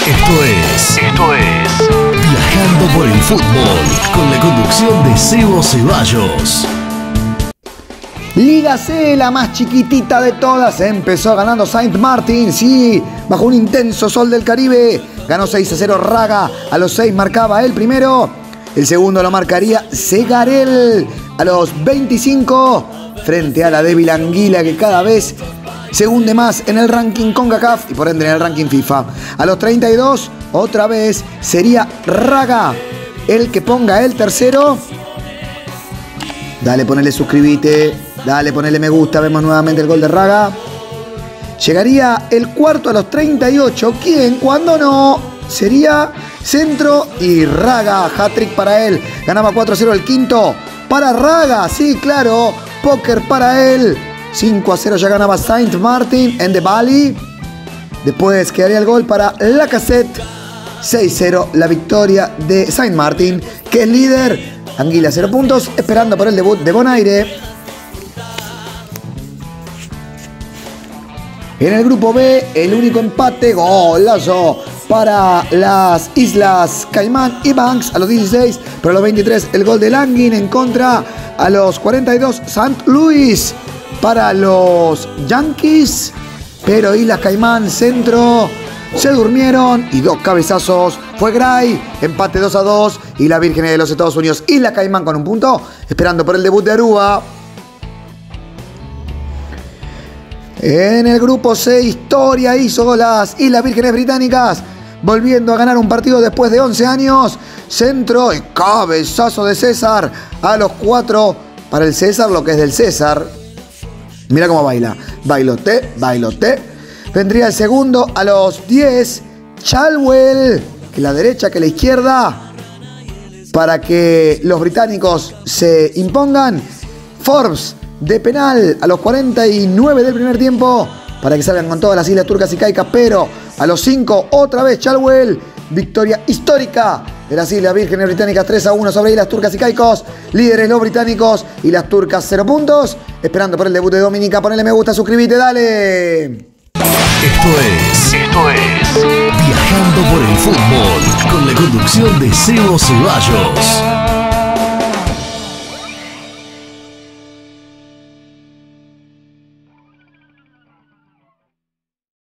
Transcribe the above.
Esto es Viajando por el Fútbol, con la conducción de Sebo Ceballos. Liga C, la más chiquitita de todas, empezó ganando Saint Martin, sí, bajo un intenso sol del Caribe. Ganó 6-0 Raga, a los 6 marcaba el primero. El segundo lo marcaría Segarel a los 25, frente a la débil Anguila que cada vez se hunde más en el ranking CONCACAF y por ende en el ranking FIFA. A los 32, otra vez sería Raga el que ponga el tercero. Dale, ponele suscribite, dale, ponele me gusta, vemos nuevamente el gol de Raga. Llegaría el cuarto a los 38, ¿quién? Cuando no, sería Centro y Raga, hat-trick para él. Ganaba 4-0 el quinto para Raga, sí, claro, póker para él. 5-0 ya ganaba Saint Martin en The Valley. Después quedaría el gol para Lacazette. 6-0 la victoria de Saint Martin, que es líder. Anguila 0 puntos, esperando por el debut de Bonaire. En el grupo B, el único empate, golazo para las Islas Caimán y Banks a los 16, pero a los 23 el gol de Languin en contra. A los 42 St. Louis para los Yankees, pero Islas Caimán Centro se durmieron y dos cabezazos. Fue Gray, empate 2-2 y la Vírgenes de los Estados Unidos y la Caimán con un punto, esperando por el debut de Aruba. En el grupo C, historia hizo las Islas Vírgenes Británicas, volviendo a ganar un partido después de 11 años. Centro y cabezazo de César a los 4 para el César, lo que es del César. Mira cómo baila. Bailote, bailote. Vendría el segundo a los 10. Chalwell, que la derecha, que la izquierda, para que los británicos se impongan. Forbes de penal a los 49 del primer tiempo, para que salgan con todas las Islas Turcas y Caicas, pero a los 5 otra vez Chalwell. Victoria histórica de las Islas Vírgenes Británicas 3-1 sobre Islas Turcas y Caicos. Líderes los británicos y las turcas 0 puntos. Esperando por el debut de Dominica. Ponele me gusta, suscríbete, dale. Esto es Viajando por el Fútbol, con la conducción de Sebo Ceballos.